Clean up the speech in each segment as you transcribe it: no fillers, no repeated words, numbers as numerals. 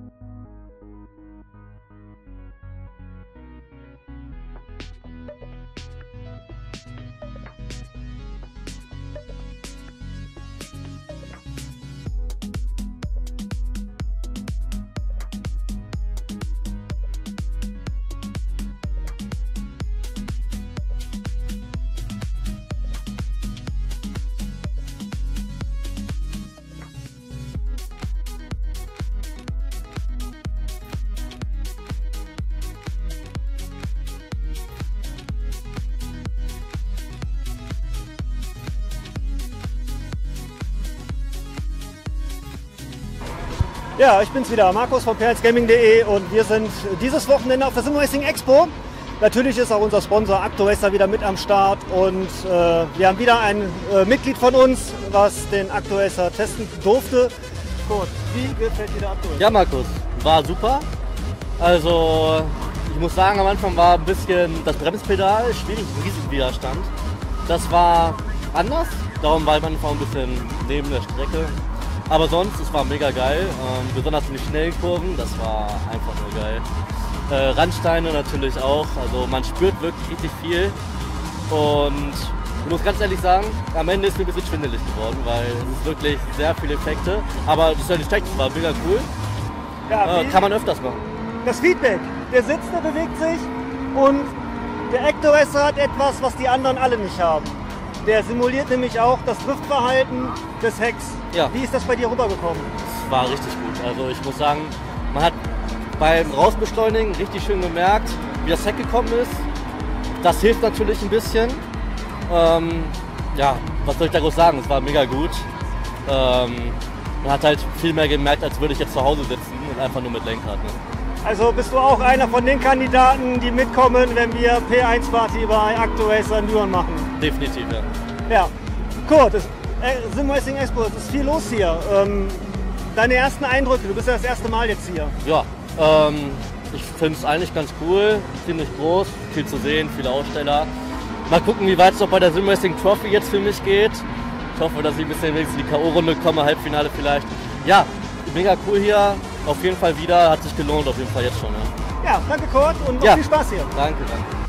Ja, ich bin's wieder, Markus von perlsgaming.de, und wir sind dieses Wochenende auf der Simracing Expo. Natürlich ist auch unser Sponsor ActoRacer wieder mit am Start, und wir haben wieder ein Mitglied von uns, was den ActoRacer testen durfte. Kurt, wie gefällt dir der ActoRacer? Ja, Markus, war super. Also ich muss sagen, am Anfang war ein bisschen das Bremspedal schwierig, riesigen Widerstand. Das war anders, darum war ich am Anfang ein bisschen neben der Strecke. Aber sonst, es war mega geil, besonders in den schnellen Kurven, das war einfach nur geil. Randsteine natürlich auch, also man spürt wirklich richtig viel, und ich muss ganz ehrlich sagen, am Ende ist mir ein bisschen schwindelig geworden, weil es ist wirklich sehr viele Effekte, aber das ist ja nicht schlecht, das war mega cool, Ja, kann man öfters machen. das Feedback, der Sitz, der bewegt sich, und der ActoRacer hat etwas, was die anderen alle nicht haben. Der simuliert nämlich auch das Driftverhalten des Hecks. Ja. Wie ist das bei dir rübergekommen? Es war richtig gut. Also ich muss sagen, man hat beim Rausbeschleunigen richtig schön gemerkt, wie das Heck gekommen ist. Das hilft natürlich ein bisschen. Ja, was soll ich da groß sagen? Es war mega gut. Man hat halt viel mehr gemerkt, als würde ich jetzt zu Hause sitzen und einfach nur mit Lenkrad. Ne? Also bist du auch einer von den Kandidaten, die mitkommen, wenn wir P1-Party bei ActoRacer in Düren machen? Definitiv, ja. Ja. Kurt, Simracing Expo, es ist viel los hier. Deine ersten Eindrücke, du bist ja das erste Mal jetzt hier. Ja, ich finde es eigentlich ganz cool, ziemlich groß, viel zu sehen, viele Aussteller. Mal gucken, wie weit es noch bei der Simracing Trophy jetzt für mich geht. Ich hoffe, dass ich ein bisschen wenigstens in die K.O.-Runde komme, Halbfinale vielleicht. Ja, mega cool hier, auf jeden Fall wieder, hat sich gelohnt auf jeden Fall jetzt schon. Ja, Ja, danke Kurt, und noch Ja. viel Spaß hier. Danke, danke.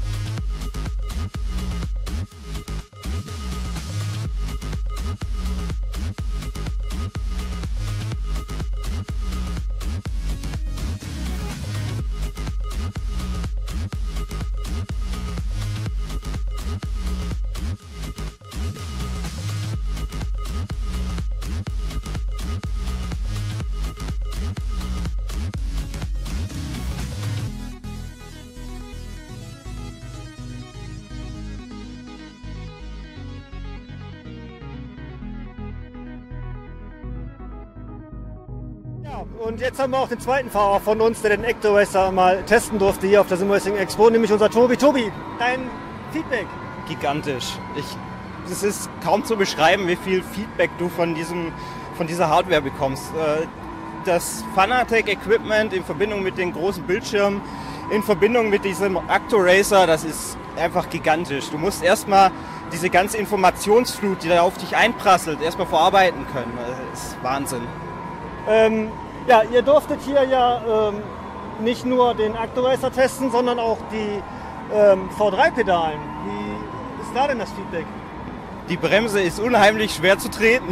Ja, und jetzt haben wir auch den zweiten Fahrer von uns, der den ActoRacer mal testen durfte hier auf der Simracing Expo, nämlich unser Tobi. Tobi, dein Feedback? Gigantisch. Es ist kaum zu beschreiben, wie viel Feedback du von dieser Hardware bekommst. Das Fanatec Equipment in Verbindung mit den großen Bildschirmen, in Verbindung mit diesem ActoRacer, das ist einfach gigantisch. Du musst erstmal diese ganze Informationsflut, die da auf dich einprasselt, erstmal verarbeiten können. Das ist Wahnsinn. Ja, ihr durftet hier ja nicht nur den ActoRacer testen, sondern auch die V3-Pedalen. Wie ist da denn das Feedback? Die Bremse ist unheimlich schwer zu treten.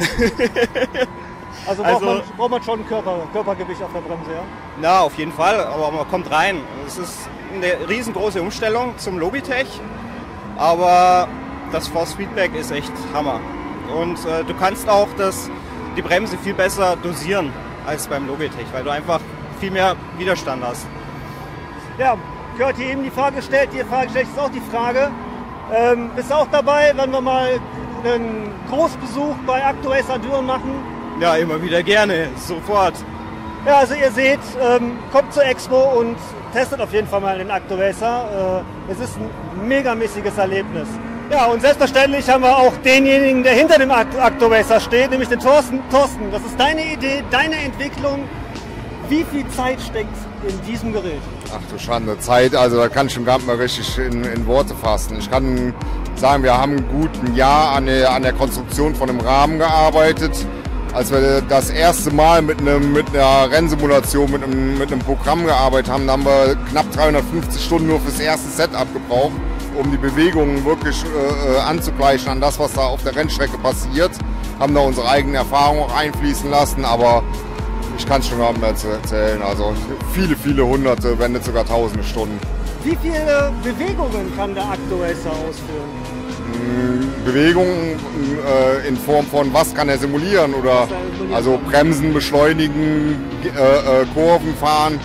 Also braucht man schon Körpergewicht auf der Bremse, ja? Na, auf jeden Fall, aber man kommt rein. Es ist eine riesengroße Umstellung zum Logitech, aber das Force Feedback ist echt Hammer. Und du kannst auch die Bremse viel besser dosieren als beim Logitech, weil du einfach viel mehr Widerstand hast. Ja, Kurt hier eben die Frage gestellt, die Frage gestellt ist auch die Frage. Bist du auch dabei, wenn wir mal einen Großbesuch bei ActoRacer Düren machen? Ja, immer wieder gerne, sofort. Ja, also ihr seht, kommt zur Expo und testet auf jeden Fall mal den ActoRacer. Es ist ein megamäßiges Erlebnis. Ja, und selbstverständlich haben wir auch denjenigen, der hinter dem ActoRacer steht, nämlich den Thorsten. Thorsten, das ist deine Idee, deine Entwicklung. Wie viel Zeit steckt in diesem Gerät? Ach du Schande, Zeit, also da kann ich schon gar nicht mal richtig in Worte fassen. Ich kann sagen, wir haben gut ein Jahr an der Konstruktion von dem Rahmen gearbeitet. als wir das erste Mal mit einer Rennsimulation, mit einem Programm gearbeitet haben, haben wir knapp 350 Stunden nur fürs erste Setup gebraucht, um die Bewegungen wirklich anzugleichen an das, was da auf der Rennstrecke passiert. Haben da unsere eigenen Erfahrungen auch einfließen lassen, aber ich kann es schon gar nicht mehr erzählen. Also viele hunderte, wenn nicht sogar tausende Stunden. Wie viele Bewegungen kann der Acto-Racer ausführen? Bewegungen in Form von was kann er simulieren oder also bremsen, beschleunigen, Kurven fahren.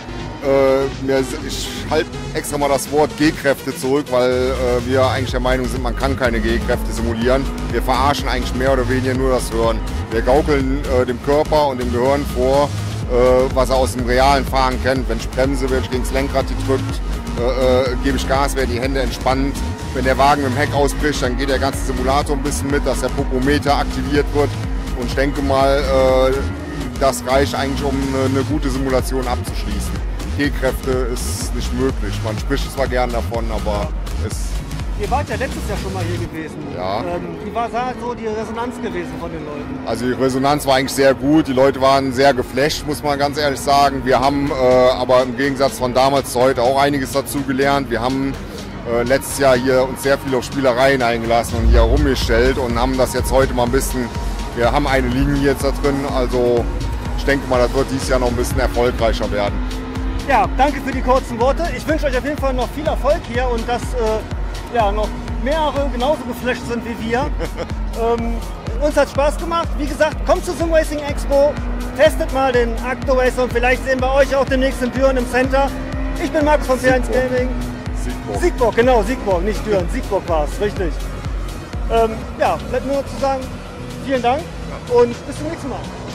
Ich halte extra mal das Wort G-Kräfte zurück, weil wir eigentlich der Meinung sind, man kann keine G-Kräfte simulieren. Wir verarschen eigentlich mehr oder weniger nur das Hören. Wir gaukeln dem Körper und dem Gehirn vor, was er aus dem realen Fahren kennt. Wenn ich bremse, werde ich gegen das Lenkrad gedrückt, gebe ich Gas, werde die Hände entspannt. Wenn der Wagen mit dem Heck ausbricht, dann geht der ganze Simulator ein bisschen mit, dass der Popometer aktiviert wird. Und ich denke mal, das reicht eigentlich, um eine gute Simulation abzuschließen. G-Kräfte ist nicht möglich. Man spricht zwar gern davon, aber es... Ihr wart ja letztes Jahr schon mal hier gewesen. Ja. Wie war da so die Resonanz gewesen von den Leuten? Also die Resonanz war eigentlich sehr gut. Die Leute waren sehr geflasht, muss man ganz ehrlich sagen. Wir haben aber im Gegensatz von damals zu heute auch einiges dazu gelernt. Wir haben letztes Jahr hier uns sehr viel auf Spielereien eingelassen und hier rumgestellt und haben das jetzt heute mal ein bisschen... Wir haben eine Linie jetzt da drin, also ich denke mal, das wird dieses Jahr noch ein bisschen erfolgreicher werden. Ja, danke für die kurzen Worte. Ich wünsche euch auf jeden Fall noch viel Erfolg hier und dass noch mehrere genauso geflasht sind wie wir. Uns hat Spaß gemacht. Wie gesagt, kommt zur Sim Racing Expo, testet mal den Acto-Racer und vielleicht sehen wir euch auch demnächst in Düren im Center. Ich bin Markus von P1 Gaming. Siegburg, genau, Siegburg, nicht Düren. Siegburg war es, richtig. Bleibt nur zu sagen, vielen Dank und bis zum nächsten Mal.